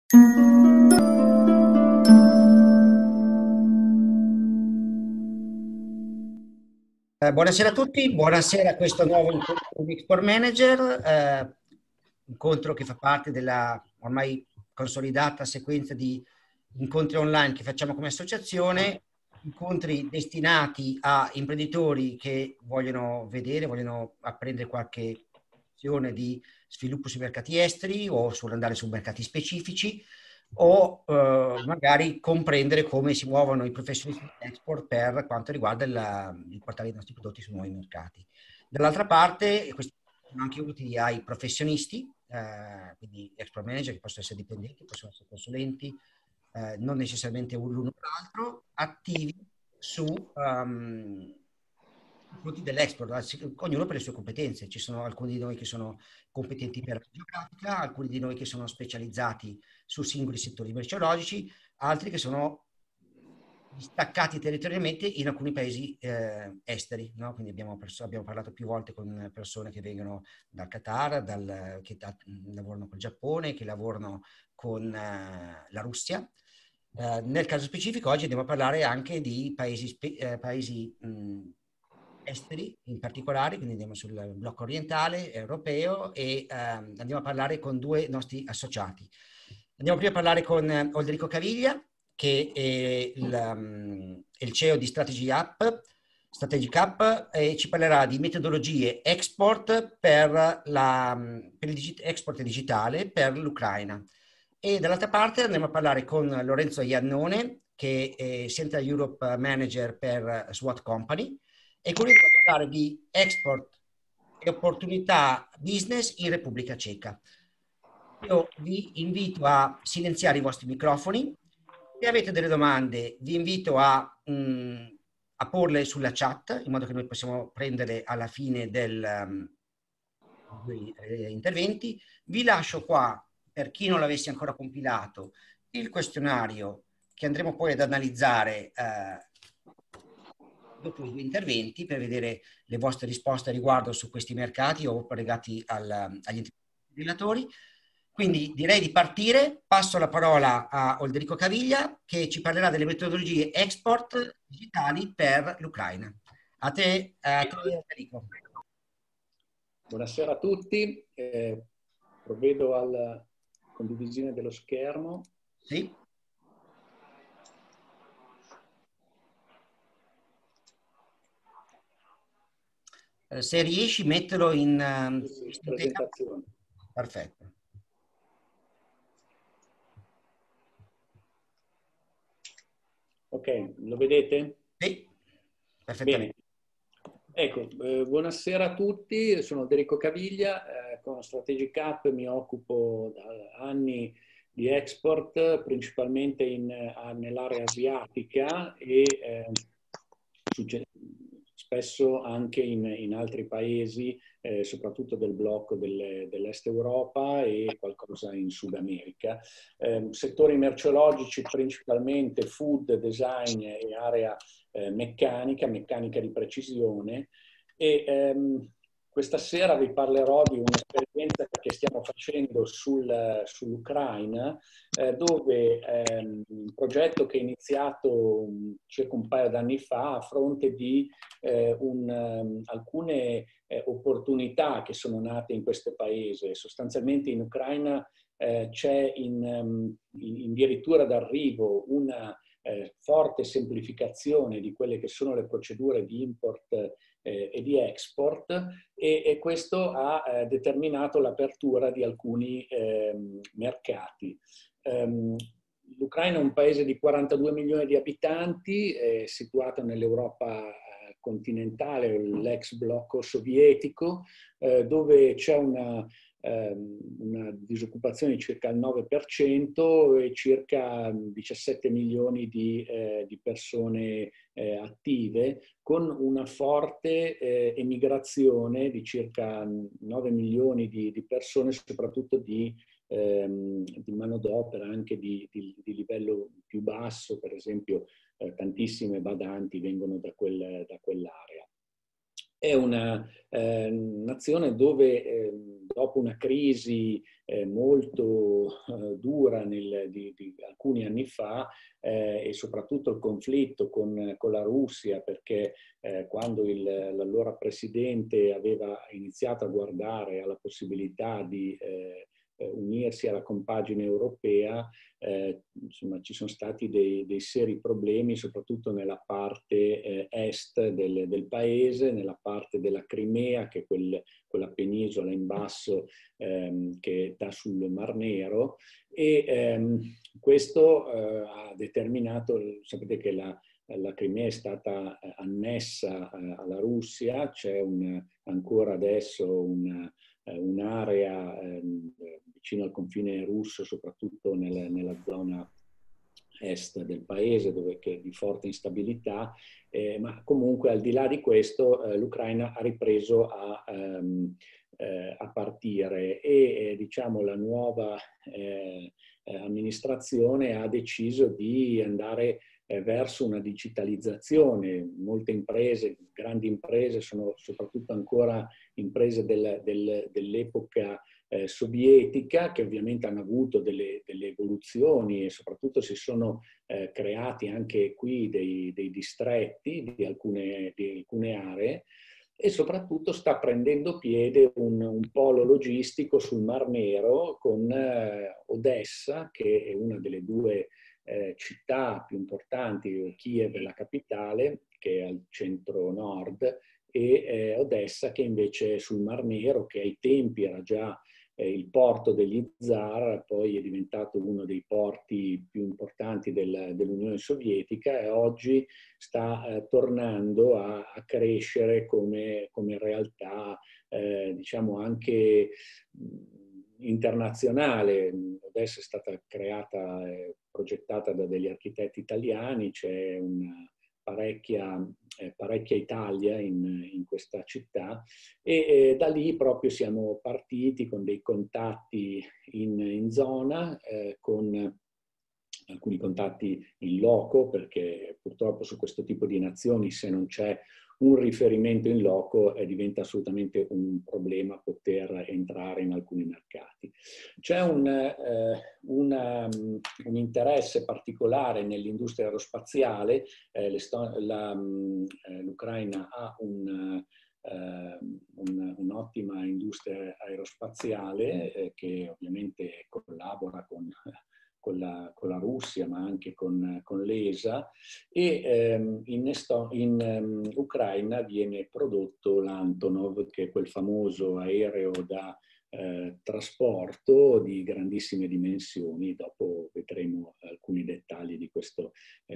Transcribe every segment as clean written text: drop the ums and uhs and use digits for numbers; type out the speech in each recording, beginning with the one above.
Buonasera a tutti, buonasera a questo nuovo incontro di Export Manager, incontro che fa parte della ormai consolidata sequenza di incontri online che facciamo come associazione, incontri destinati a imprenditori che vogliono vedere, vogliono apprendere qualche azione di sviluppo sui mercati esteri o sull'andare su mercati specifici o magari comprendere come si muovono i professionisti di export per quanto riguarda il portare i nostri prodotti su nuovi mercati. Dall'altra parte, e questi sono anche utili ai professionisti, quindi export manager che possono essere dipendenti, possono essere consulenti, non necessariamente l'uno o l'altro, attivi su frutti dell'export, ognuno per le sue competenze. Ci sono alcuni di noi che sono competenti per la geografica, alcuni di noi che sono specializzati su singoli settori merceologici, altri che sono distaccati territorialmente in alcuni paesi esteri, no? Quindi abbiamo parlato più volte con persone che vengono dal Qatar, lavorano col Giappone, che lavorano con la Russia. Nel caso specifico oggi andiamo a parlare anche di paesi esteri in particolare, quindi andiamo sul blocco orientale europeo e andiamo a parlare con due nostri associati. Andiamo prima a parlare con Olderico Caviglia, che è il CEO di Strategic App, e ci parlerà di metodologie export per il export digitale per l'Ucraina. E dall'altra parte andremo a parlare con Lorenzo Iannone, che è Central Europe Manager per SWAT Company, e con lui andremo a parlare di export e opportunità business in Repubblica Ceca. Io vi invito a silenziare i vostri microfoni. Se avete delle domande, vi invito a porle sulla chat, in modo che noi possiamo prenderle alla fine dei interventi. Vi lascio qua, per chi non l'avesse ancora compilato, il questionario che andremo poi ad analizzare dopo i due interventi per vedere le vostre risposte a riguardo su questi mercati o legati agli relatori. Quindi direi di partire. Passo la parola a Olderico Caviglia che ci parlerà delle metodologie export digitali per l'Ucraina. A te, Olderico. Buonasera a tutti, provvedo alla condivisione dello schermo. Sì. Se riesci, metterlo in presentazione. Perfetto. Ok, lo vedete? Sì, perfettamente. Bene. Ecco, buonasera a tutti, sono Olderico Caviglia, con Strategic App mi occupo da anni di export, principalmente nell'area asiatica e spesso anche in altri paesi, soprattutto del blocco dell'Est Europa e qualcosa in Sud America. Settori merceologici principalmente food, design e area meccanica di precisione e questa sera vi parlerò di un'esperienza che stiamo facendo sull'Ucraina, dove un progetto che è iniziato circa un paio d'anni fa a fronte di alcune opportunità che sono nate in questo paese. Sostanzialmente in Ucraina c'è addirittura d'arrivo una forte semplificazione di quelle che sono le procedure di import e di export e questo ha determinato l'apertura di alcuni mercati. L'Ucraina è un paese di 42 milioni di abitanti, situato nell'Europa continentale, l'ex blocco sovietico, dove c'è una disoccupazione di circa il 9% e circa 17 milioni di persone attive, con una forte emigrazione di circa 9 milioni di persone, soprattutto di manodopera anche di livello più basso, per esempio tantissime badanti vengono da quell'area. È una nazione dove dopo una crisi molto dura di alcuni anni fa e soprattutto il conflitto con la Russia, perché quando l'allora presidente aveva iniziato a guardare alla possibilità di unirsi alla compagine europea, insomma, ci sono stati dei seri problemi, soprattutto nella parte est del paese, nella parte della Crimea, che è quella penisola in basso che dà sul Mar Nero, e questo ha determinato, sapete che la Crimea è stata annessa alla Russia, c'è ancora adesso un'area vicino al confine russo, soprattutto nella zona est del paese, dove è di forte instabilità, ma comunque al di là di questo l'Ucraina ha ripreso a partire e diciamo la nuova amministrazione ha deciso di andare verso una digitalizzazione. Molte imprese, grandi imprese, sono soprattutto ancora imprese dell'epoca sovietica, che ovviamente hanno avuto delle evoluzioni e soprattutto si sono creati anche qui dei distretti di alcune aree, e soprattutto sta prendendo piede un polo logistico sul Mar Nero con Odessa, che è una delle due città più importanti. Kiev è la capitale, che è al centro-nord, e Odessa, che invece è sul Mar Nero, che ai tempi era già il porto degli zar, poi è diventato uno dei porti più importanti dell'Unione Sovietica, e oggi sta tornando a crescere come realtà, diciamo anche internazionale. Adesso è stata creata e progettata da degli architetti italiani, c'è parecchia Italia in questa città, e da lì proprio siamo partiti con dei contatti in zona, con alcuni contatti in loco, perché purtroppo su questo tipo di nazioni, se non c'è un riferimento in loco, diventa assolutamente un problema poter entrare in alcuni mercati. C'è un interesse particolare nell'industria aerospaziale. L'Ucraina ha un'ottima industria aerospaziale che ovviamente collabora con la Russia, ma anche con l'ESA, e in Ucraina viene prodotto l'Antonov, che è quel famoso aereo da trasporto di grandissime dimensioni. Dopo vedremo alcuni dettagli di questo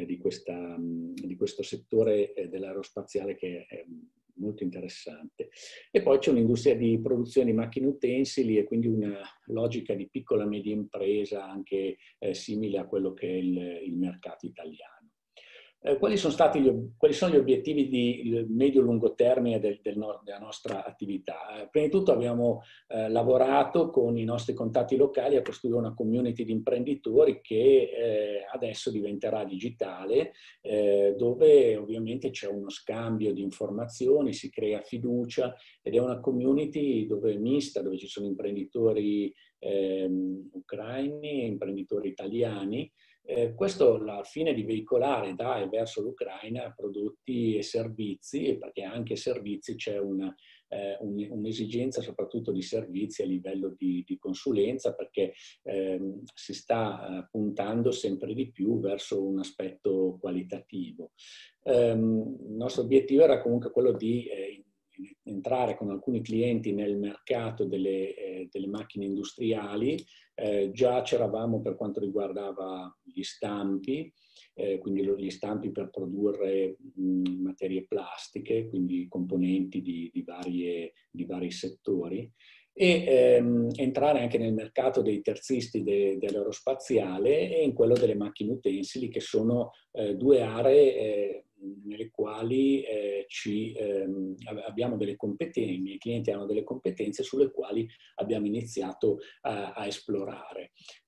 settore dell'aerospaziale, che è molto interessante. E poi c'è un'industria di produzione di macchine utensili, e quindi una logica di piccola e media impresa anche simile a quello che è il mercato italiano. Quali sono gli obiettivi di medio-lungo termine della nostra attività? Prima di tutto abbiamo lavorato con i nostri contatti locali a costruire una community di imprenditori che adesso diventerà digitale, dove ovviamente c'è uno scambio di informazioni, si crea fiducia, ed è una community mista, dove ci sono imprenditori ucraini e imprenditori italiani. Questo al fine di veicolare da e verso l'Ucraina prodotti e servizi, perché anche servizi c'è un'esigenza soprattutto di servizi a livello di consulenza, perché si sta puntando sempre di più verso un aspetto qualitativo. Il nostro obiettivo era comunque quello di entrare con alcuni clienti nel mercato delle macchine industriali. Già c'eravamo per quanto riguardava gli stampi, quindi gli stampi per produrre materie plastiche, quindi componenti di vari settori, e entrare anche nel mercato dei terzisti dell'aerospaziale e in quello delle macchine utensili, che sono due aree nelle quali abbiamo delle competenze, i miei clienti hanno delle competenze sulle quali abbiamo iniziato a esplorare.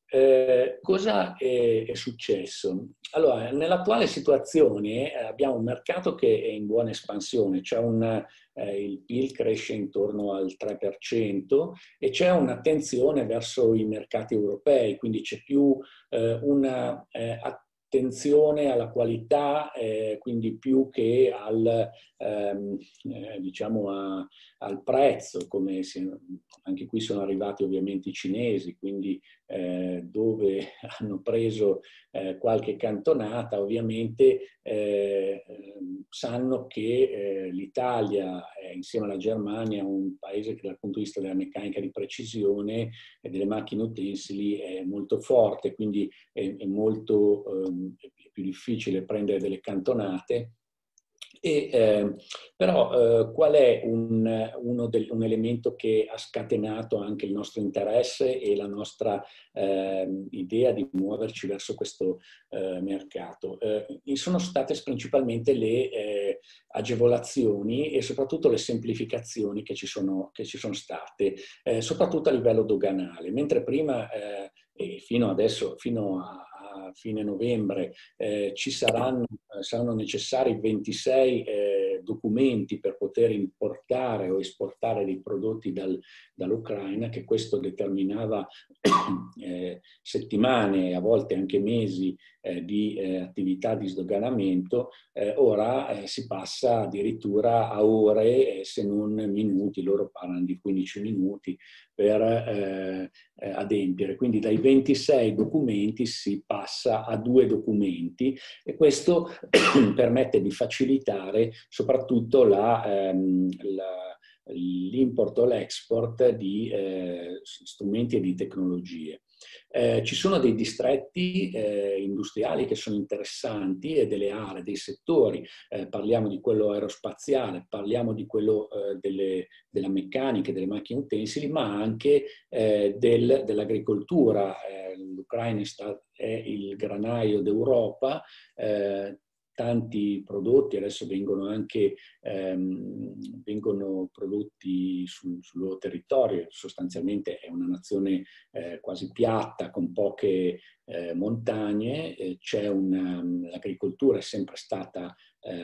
Cosa è successo? Allora, nell'attuale situazione abbiamo un mercato che è in buona espansione, il PIL cresce intorno al 3% e c'è un'attenzione verso i mercati europei, quindi c'è più una attenzione alla qualità, quindi più che diciamo al prezzo, anche qui sono arrivati ovviamente i cinesi, quindi dove hanno preso qualche cantonata, ovviamente sanno che l'Italia, insieme alla Germania, è un paese che dal punto di vista della meccanica di precisione e delle macchine utensili è molto forte, quindi è molto più difficile prendere delle cantonate. Però qual è un elemento che ha scatenato anche il nostro interesse e la nostra idea di muoverci verso questo mercato? Sono state principalmente le agevolazioni e soprattutto le semplificazioni che ci sono state, soprattutto a livello doganale. Mentre prima, e fino adesso, fino a fine novembre, saranno necessari 26 documenti per poter importare o esportare dei prodotti dall'Ucraina, che questo determinava settimane e a volte anche mesi di attività di sdoganamento. Ora si passa addirittura a ore, se non minuti, loro parlano di 15 minuti per adempiere. Quindi dai 26 documenti si passa a 2 documenti e questo permette di facilitare soprattutto l'import o l'export di strumenti e di tecnologie. Ci sono dei distretti industriali che sono interessanti e delle aree, dei settori, parliamo di quello aerospaziale, parliamo di quello della meccanica, delle macchine utensili, ma anche dell'agricoltura. L'Ucraina è il granaio d'Europa, tanti prodotti adesso vengono prodotti sul loro territorio, sostanzialmente è una nazione quasi piatta con poche montagne, l'agricoltura è sempre stata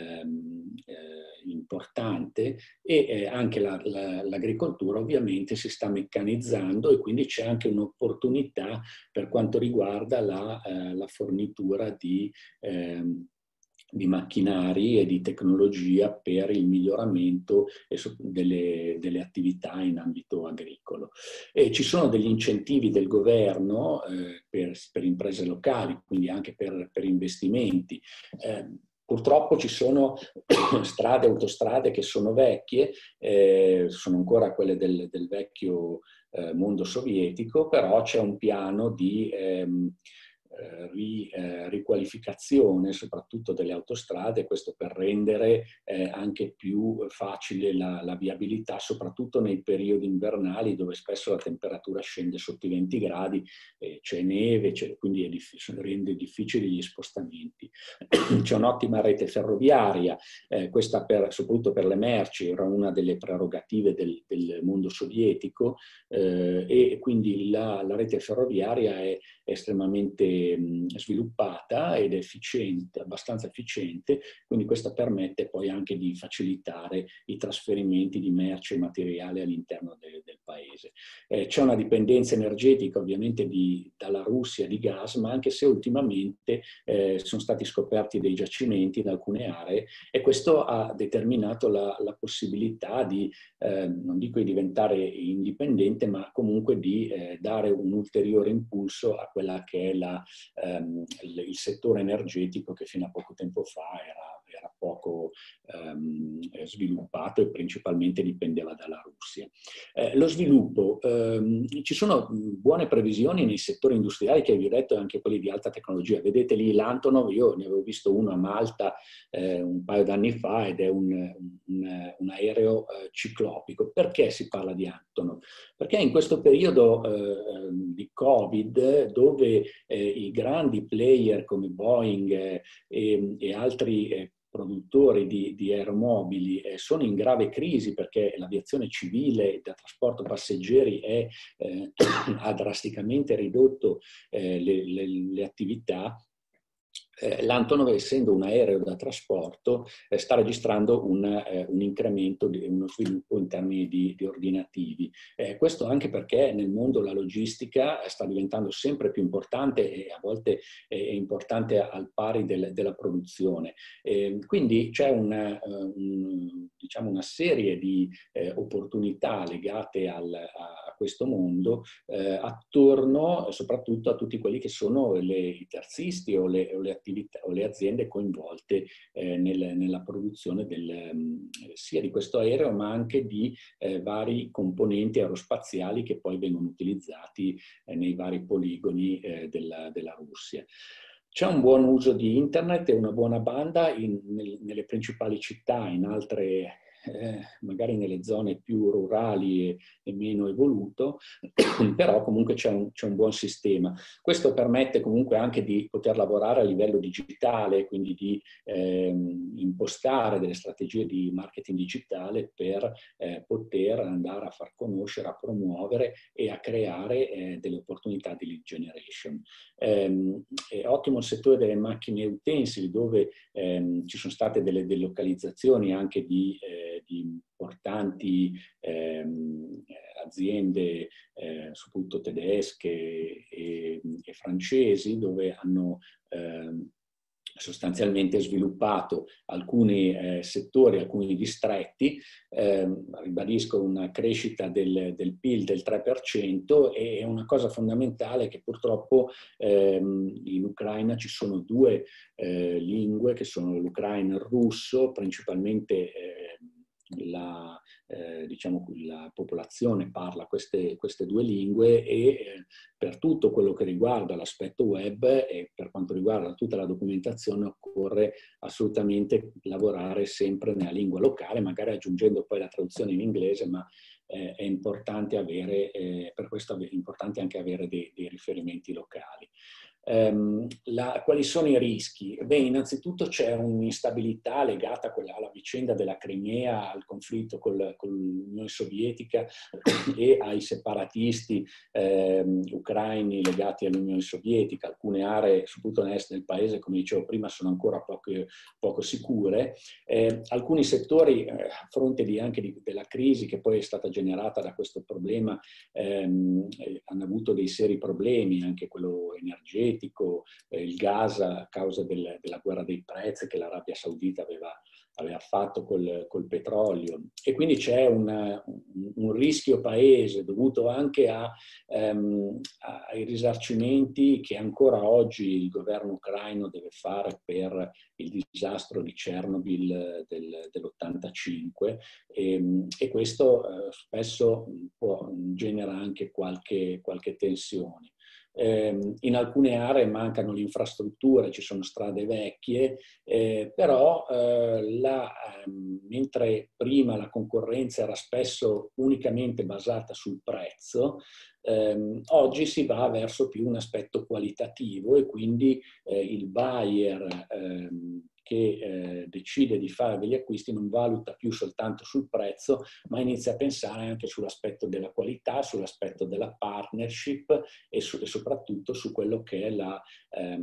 importante e anche l'agricoltura ovviamente si sta meccanizzando e quindi c'è anche un'opportunità per quanto riguarda la fornitura di macchinari e di tecnologia per il miglioramento delle attività in ambito agricolo. E ci sono degli incentivi del governo per imprese locali, quindi anche per investimenti. Purtroppo ci sono strade, autostrade che sono vecchie, sono ancora quelle del vecchio mondo sovietico, però c'è un piano di riqualificazione soprattutto delle autostrade, questo per rendere anche più facile la viabilità, soprattutto nei periodi invernali dove spesso la temperatura scende sotto i 20 gradi, c'è neve, quindi rende difficili gli spostamenti. C'è un'ottima rete ferroviaria, questa soprattutto per le merci era una delle prerogative del mondo sovietico, e quindi la rete ferroviaria è estremamente sviluppata ed efficiente, abbastanza efficiente, quindi questo permette poi anche di facilitare i trasferimenti di merci e materiale all'interno del paese. C'è una dipendenza energetica ovviamente dalla Russia di gas, ma anche se ultimamente sono stati scoperti dei giacimenti in alcune aree e questo ha determinato la possibilità di, non dico di diventare indipendente, ma comunque di dare un ulteriore impulso a quella che è il settore energetico che fino a poco tempo fa era poco sviluppato e principalmente dipendeva dalla Russia. Lo sviluppo, ci sono buone previsioni nei settori industriali che vi ho detto, anche quelli di alta tecnologia. Vedete lì l'Antonov, io ne avevo visto uno a Malta un paio d'anni fa ed è un aereo ciclopico. Perché si parla di Antonov? Perché in questo periodo di Covid, dove i grandi player come Boeing e altri produttori di aeromobili sono in grave crisi perché l'aviazione civile da trasporto passeggeri ha drasticamente ridotto le attività, l'Antonov, essendo un aereo da trasporto, sta registrando un incremento, uno sviluppo in termini di ordinativi. Questo anche perché nel mondo la logistica sta diventando sempre più importante e a volte è importante al pari della produzione. Quindi c'è diciamo una serie di opportunità legate a questo mondo attorno soprattutto a tutti quelli che sono i terzisti o le attività o le aziende coinvolte nella produzione sia di questo aereo ma anche di vari componenti aerospaziali che poi vengono utilizzati nei vari poligoni della Russia. C'è un buon uso di internet e una buona banda nelle principali città, in altre magari nelle zone più rurali e meno evoluto, però comunque c'è un buon sistema. Questo permette comunque anche di poter lavorare a livello digitale, quindi di impostare delle strategie di marketing digitale per poter andare a far conoscere, a promuovere e a creare delle opportunità di lead generation. È ottimo il settore delle macchine utensili, dove ci sono state delle delocalizzazioni anche di importanti aziende, soprattutto tedesche e francesi, dove hanno sostanzialmente sviluppato alcuni settori, alcuni distretti, ribadisco una crescita del PIL del 3%, e è una cosa fondamentale che purtroppo in Ucraina ci sono due lingue, che sono l'ucraino e il russo, principalmente diciamo, la popolazione parla queste due lingue, e per tutto quello che riguarda l'aspetto web e per quanto riguarda tutta la documentazione occorre assolutamente lavorare sempre nella lingua locale, magari aggiungendo poi la traduzione in inglese, ma è importante avere, per questo è importante anche avere dei riferimenti locali. Quali sono i rischi? Beh, innanzitutto c'è un'instabilità legata alla vicenda della Crimea, al conflitto con l'Unione Sovietica e ai separatisti ucraini legati all'Unione Sovietica. Alcune aree, soprattutto nell'est del paese, come dicevo prima, sono ancora poco sicure. Alcuni settori, a fronte della crisi che poi è stata generata da questo problema, hanno avuto dei seri problemi, anche quello energetico, il gas a causa della guerra dei prezzi che l'Arabia Saudita aveva fatto col petrolio, e quindi c'è un rischio paese dovuto anche ai risarcimenti che ancora oggi il governo ucraino deve fare per il disastro di Chernobyl dell'85, e questo spesso genera anche qualche tensione. In alcune aree mancano le infrastrutture, ci sono strade vecchie, però mentre prima la concorrenza era spesso unicamente basata sul prezzo, oggi si va verso più un aspetto qualitativo, e quindi il buyer che decide di fare degli acquisti non valuta più soltanto sul prezzo, ma inizia a pensare anche sull'aspetto della qualità, sull'aspetto della partnership e soprattutto su quello che è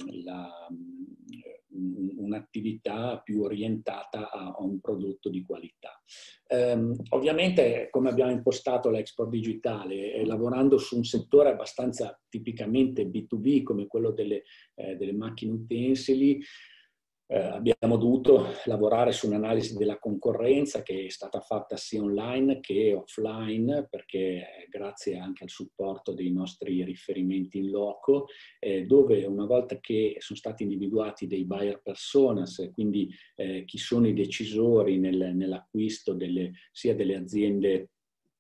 un'attività più orientata a un prodotto di qualità. Ovviamente, come abbiamo impostato l'export digitale, lavorando su un settore abbastanza tipicamente B2B come quello delle macchine utensili, abbiamo dovuto lavorare su un'analisi della concorrenza che è stata fatta sia online che offline, perché grazie anche al supporto dei nostri riferimenti in loco, dove una volta che sono stati individuati dei buyer personas, quindi chi sono i decisori nell'acquisto sia delle aziende,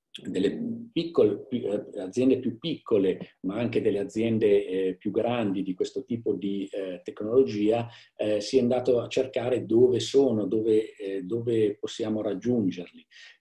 aziende più piccole, ma anche delle aziende più grandi di questo tipo di tecnologia, si è andato a cercare dove sono, dove possiamo raggiungerli.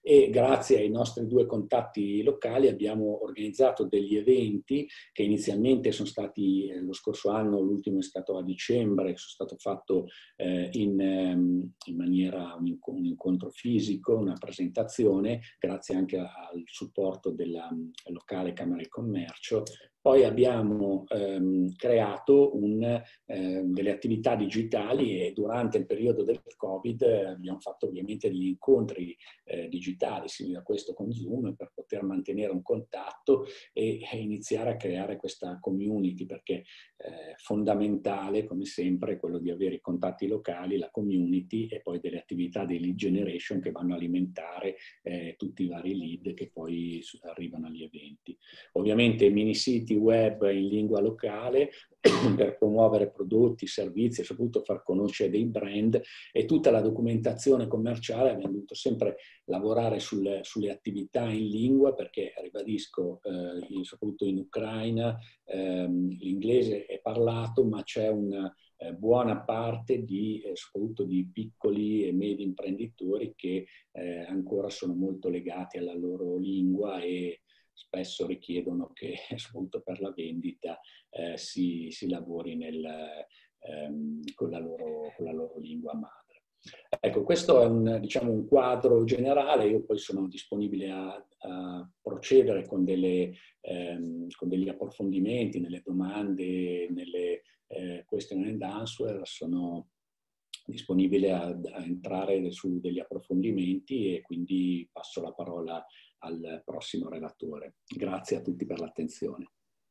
e grazie ai nostri 2 contatti locali abbiamo organizzato degli eventi che inizialmente sono stati lo scorso anno, l'ultimo è stato a dicembre, sono stato fatto in maniera un incontro fisico, una presentazione, grazie anche al supporto della locale Camera di Commercio. Poi abbiamo creato delle attività digitali e durante il periodo del Covid abbiamo fatto ovviamente degli incontri digitali, simili a questo con Zoom, per poter mantenere un contatto e iniziare a creare questa community, perché è fondamentale, come sempre, quello di avere i contatti locali, la community e poi delle attività di lead generation che vanno a alimentare tutti i vari lead che poi arrivano agli eventi. Ovviamente mini siti web in lingua locale per promuovere prodotti, servizi e soprattutto far conoscere dei brand, e tutta la documentazione commerciale. Abbiamo dovuto sempre lavorare sulle attività in lingua perché, ribadisco, soprattutto in Ucraina l'inglese è parlato, ma c'è una buona parte soprattutto di piccoli e medi imprenditori che ancora sono molto legati alla loro lingua e spesso richiedono che, soprattutto per la vendita, si lavori con la loro lingua madre. Ecco, questo è diciamo, un quadro generale. Io poi sono disponibile a procedere con degli approfondimenti, nelle domande, nelle question and answer. Sono disponibile a entrare su degli approfondimenti e quindi passo la parola al prossimo relatore. Grazie a tutti per l'attenzione.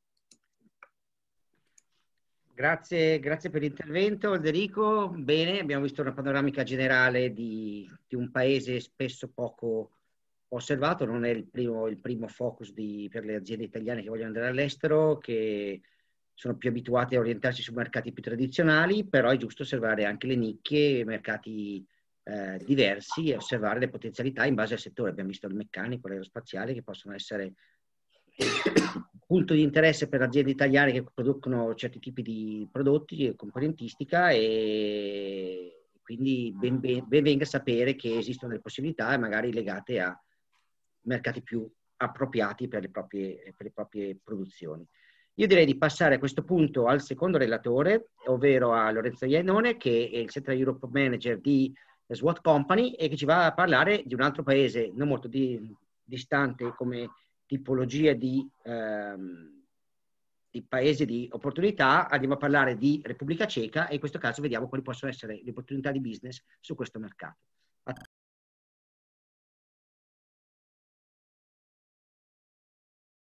Grazie per l'intervento, Federico. Bene, abbiamo visto una panoramica generale di un paese spesso poco osservato. Non è il primo focus per le aziende italiane che vogliono andare all'estero, che sono più abituati a orientarsi su mercati più tradizionali, però è giusto osservare anche le nicchie, mercati diversi e osservare le potenzialità in base al settore. Abbiamo visto il meccanico, l'aerospaziale, che possono essere punto di interesse per aziende italiane che producono certi tipi di prodotti e componentistica, e quindi ben venga sapere che esistono delle possibilità magari legate a mercati più appropriati per le proprie produzioni. Io direi di passare a questo punto al secondo relatore, ovvero a Lorenzo Iannone, che è il Central Europe Manager di SWOT Company e che ci va a parlare di un altro paese non molto distante come tipologia di paese di opportunità. Andiamo a parlare di Repubblica Ceca e in questo caso vediamo quali possono essere le opportunità di business su questo mercato.